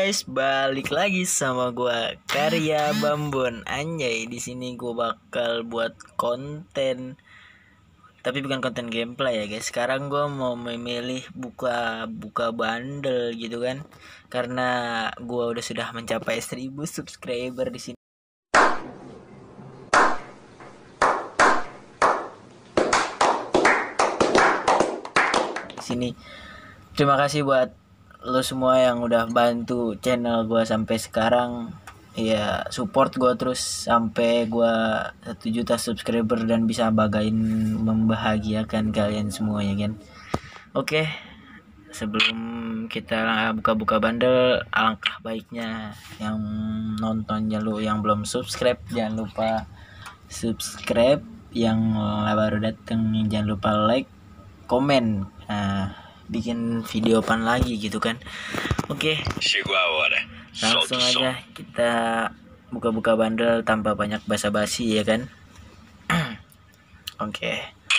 guys, balik lagi sama gua Karya Bambon. Anjay, di sini gua bakal buat konten, tapi bukan konten gameplay ya guys. Sekarang gua mau memilih buka bundle gitu kan. Karena gua sudah mencapai 1000 subscriber di sini. Terima kasih buat lo semua yang udah bantu channel gua sampai sekarang, ya support gua terus sampai gua 1 juta subscriber dan bisa membahagiakan kalian semuanya kan. Oke, sebelum kita buka bundle, alangkah baiknya yang nonton yang belum subscribe jangan lupa subscribe, yang baru datang jangan lupa like, komen, bikin video pan lagi gitu kan. Oke, langsung aja kita buka bundle tanpa banyak basa-basi ya kan. Oke,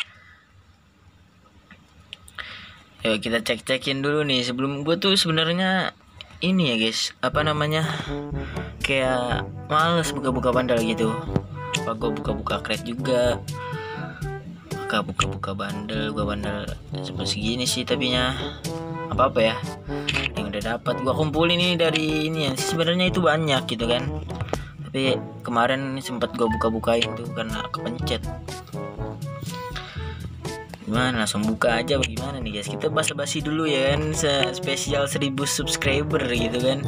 yuk kita cek-cekin dulu nih. Sebelum gue tuh sebenarnya ini ya guys, kayak males buka bundle gitu. Apa gue buka crate juga, buka bundle, seperti segini sih, tapinya apa ya yang udah dapat gua kumpulin ini dari ini ya. Sebenarnya itu banyak gitu kan, tapi kemarin sempat gua bukain tuh karena kepencet. Gimana, langsung buka aja bagaimana nih guys? Kita basa-basi dulu ya kan, spesial 1000 subscriber gitu kan.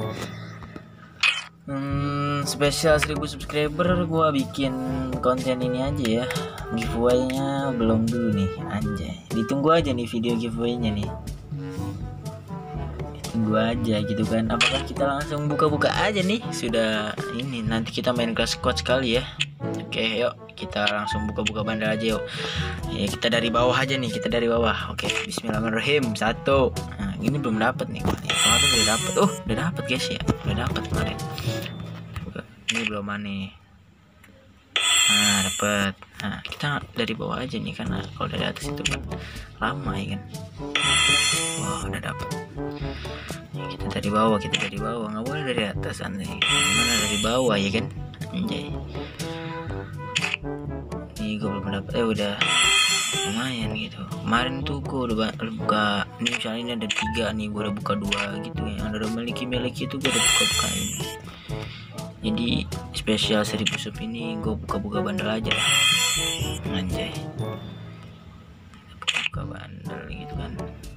Spesial 1000 subscriber gua bikin konten ini aja ya. Giveaway-nya belum dulu nih, anjay. Ditunggu aja nih video giveaway-nya nih. Ditunggu aja gitu kan. Apakah kita langsung buka aja nih? Sudah ini, nanti kita main Clash Squad sekali ya. Oke, yuk kita langsung buka bundle aja yuk. Ya, kita dari bawah aja nih, Oke, bismillahirrahmanirrahim. 1. Nah, ini belum dapat nih gua. Kemarin udah dapat. Udah dapat guys ya. Udah dapat kemarin. Ini belum nih. Nah, dapat. Nah, kita dari bawah aja nih, karena kalau dari atas itu kan lama ya kan. Wah, udah dapat. Kita dari bawah, nggak boleh dari atas aneh. Gimana dari bawah ya kan? Anjay. Ini gue belum dapat. Udah lumayan gitu. Kemarin tuh gue udah buka. Ini misalnya ini ada 3 nih, gue udah buka 2 gitu. Yang udah miliki itu gue udah bukain. Jadi spesial 1000 sub ini gue buka bundle aja lah. Anjay, buka bundle gitu kan.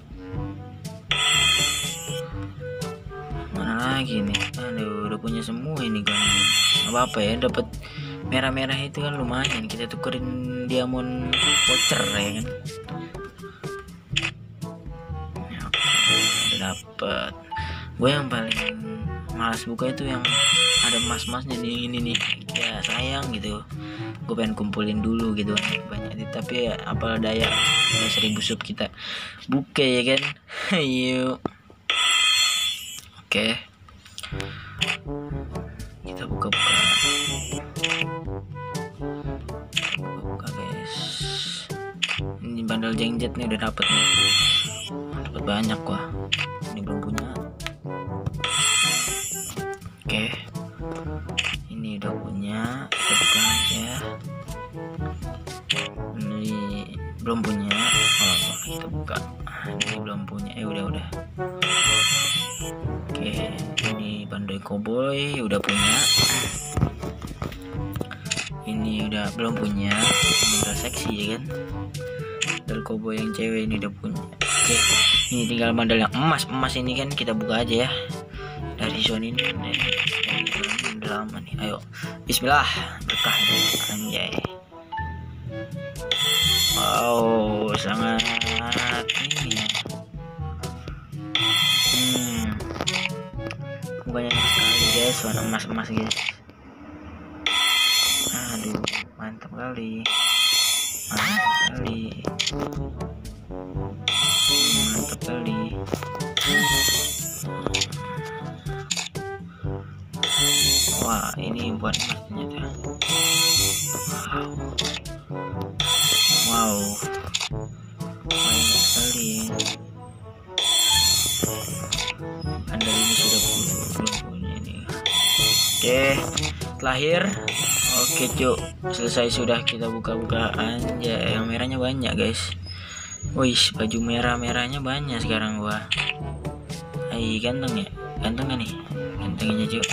Mana lagi nih? Aduh, udah punya semua ini kan. Apa ya, dapat merah itu kan lumayan. Kita tukerin diamond voucher ya kan. Udah dapet. Gue yang paling malas buka itu yang ada emas-emasnya nih, ini nih, kayak sayang gitu. Gue pengen kumpulin dulu gitu banyak, tapi ya apa daya, 1000 sub kita buka ya kan. Yuk, oke, kita buka guys. Ini bundle jengjet nih udah dapet nih, dapat banyak gua. Ini belum punya. Oke, ini udah punya, kita buka aja. Ini belum punya. Kita buka. Ini belum punya. Udah. Oke, ini bandai cowboy udah punya. Ini udah belum punya. Ini udah seksi ya kan. Bandel cowboy yang cewek ini udah punya. Oke, ini tinggal bandel yang emas ini kan, kita buka aja ya. Dari zone ini udah lama nih. Ayo, bismillah, berkah anjay. Wow, sangat ini ya. Banyak sekali guys, warna emas guys. Aduh, mantap kali. Wah, ini buat ternyata. Wow, banyak sekali. Anda ini sudah belum lahir. Oke cuk, selesai sudah kita buka-bukaan. Ya yang merahnya banyak guys. Wih, baju merahnya banyak sekarang gua. Hai, ganteng ya? Ganteng gak nih? Ganteng aja cuk.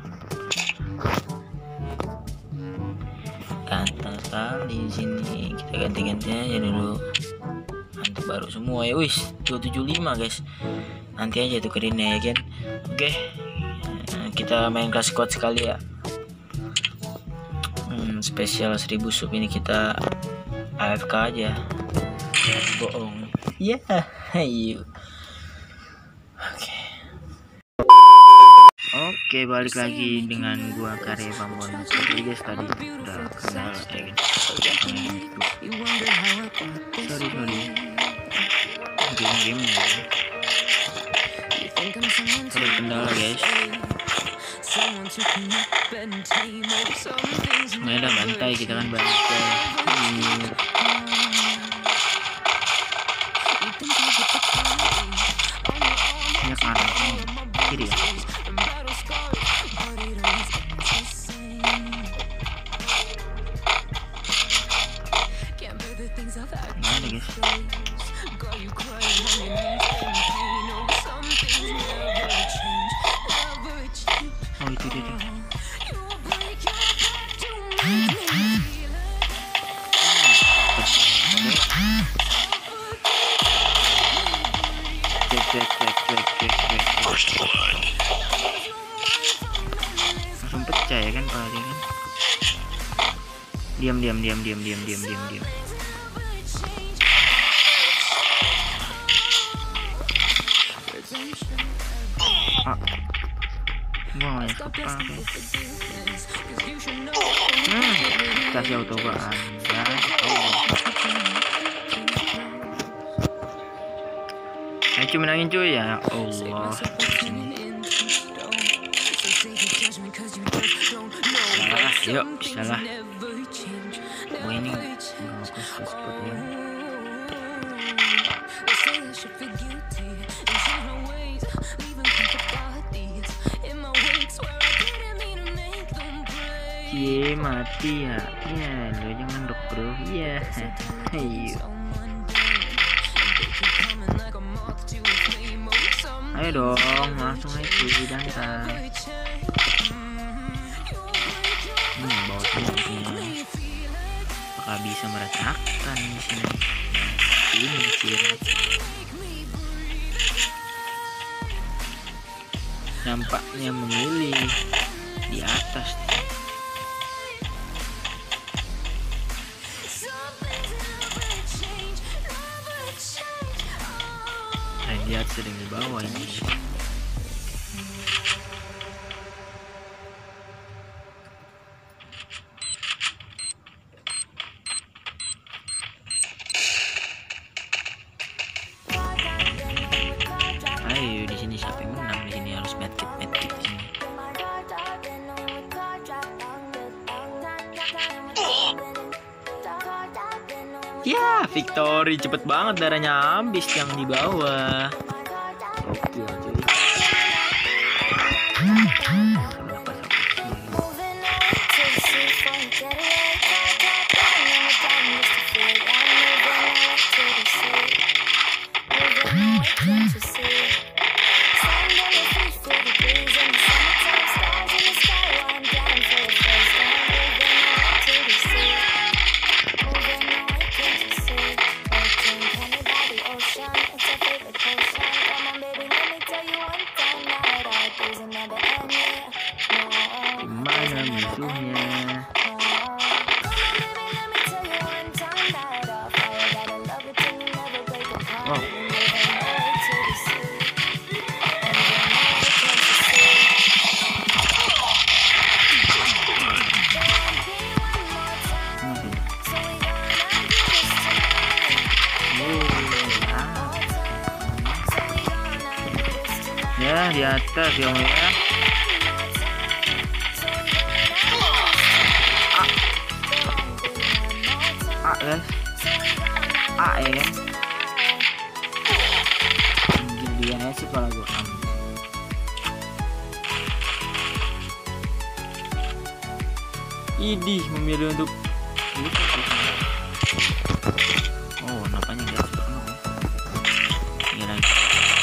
Ganteng sekali di sini. Kita ganti-ganti aja dulu. Mantap, baru semua ya. Wih, 275 guys. Nanti aja tuh kerinnya ya kan. Oke. Kita main kelas squad sekali ya. Spesial 1000 sub ini kita AFK aja. Bohong. Iya, ayo. Oke, balik lagi dengan gua Karya Pambon. Jadi guys, tadi udah kendala kayak gitu. Sorry. Game-nya ada kendala guys. Semuanya udah bantai, kita kan bantai. Ini kanan kiri ya. Nggak ada guys. Oh itu dia. Cek. Langsung pecah ya kan Pak kan. Diam. Wah, ya kasih auto Anda. Ayo cuy, menangin cuy ya Allah. Yuk, salah. Oh ini Cie mati ya. Ya lo jangan dok bro. Iya. Ayo dong, langsung aja dantai. Bawa teman-teman. Apakah bisa merasakan di sini? Ini ciri. Nampaknya memilih di atas. Lihat sedang di bawah ini. Ayo di sini siapa yang menang? Di sini harus medkit di sini. Ya, victory cepet banget, darahnya habis yang di bawah. Oke, jadi. Mana musuhnya? Oh. Ya di atas ya ya. Guys, ya kan? Dia sih kalau gue Idih, memilih untuk oh, napanya enggak penuh. Ini lagi.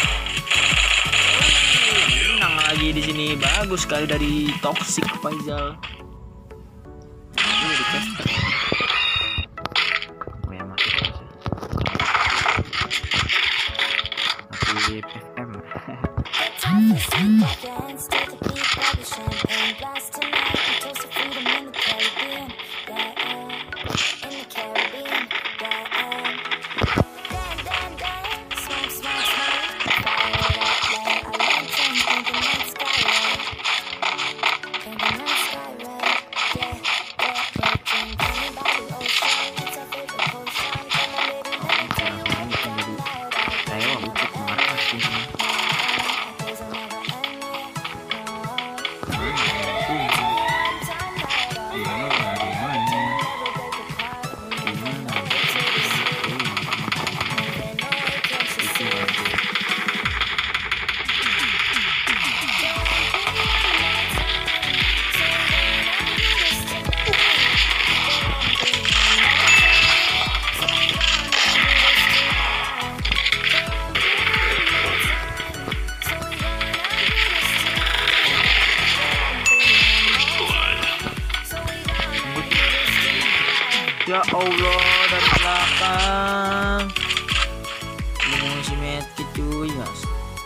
Menang lagi di sini. Bagus sekali dari Toxic Faizal. Ini di caster. Oh ya, masuk sih. Masih FM. Ya Allah, dari belakang ini si medkit cuy, mas.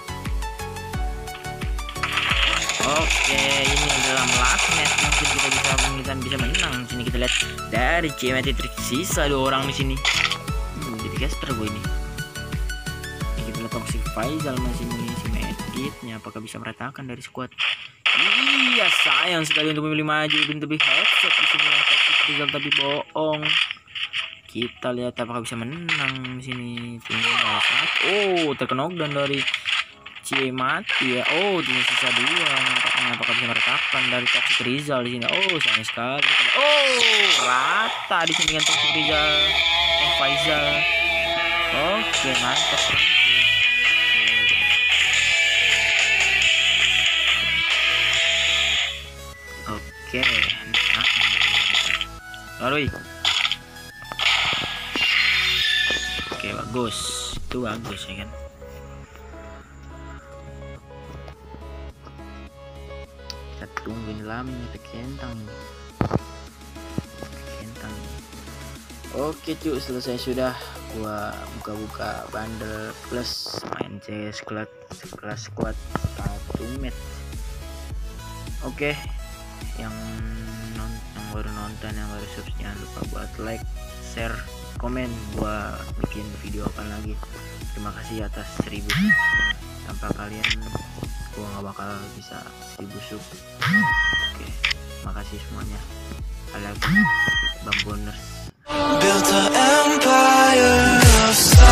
Oke, ini adalah last match, mungkin kita bisa menang. Sini kita lihat dari CMT trik sisa 2 orang di sini. Jadi caster gue ini. Kita lihat Toxic Faizal masih mengisi medkitnya. Apakah bisa meratakan dari squad? Iya, sayang sekali untuk memilih maju dan lebih headshot di sini yang Toxic Faizal, tapi bohong. Kita lihat apakah bisa menang di sini. Tinggal 1. Oh, terkena knockdown dari mati ya. Oh, tinggal sisa 2 nampaknya. Apakah bisa meratakan dari Toxic Rizal di sini? Oh, sayang sekali. Oh, rata di sini dengan Toxic Rizal dan Faizal. Oke, mantap. Oke, Larui. Oke, bagus. Itu bagus ya kan. Kita tungguin lamnya kentang ini. Kentang. Oke cuy, selesai sudah. Gua buka-buka bundle plus main CS kelas squad 1 match. Oke, yang baru nonton, yang baru subscribe, jangan lupa buat like, share, komen. Gua bikin video apa lagi. Terima kasih atas 1000 sub. Tanpa kalian gua nggak bakal bisa 1000 sub. Oke, makasih semuanya. I love you, Bang Boners.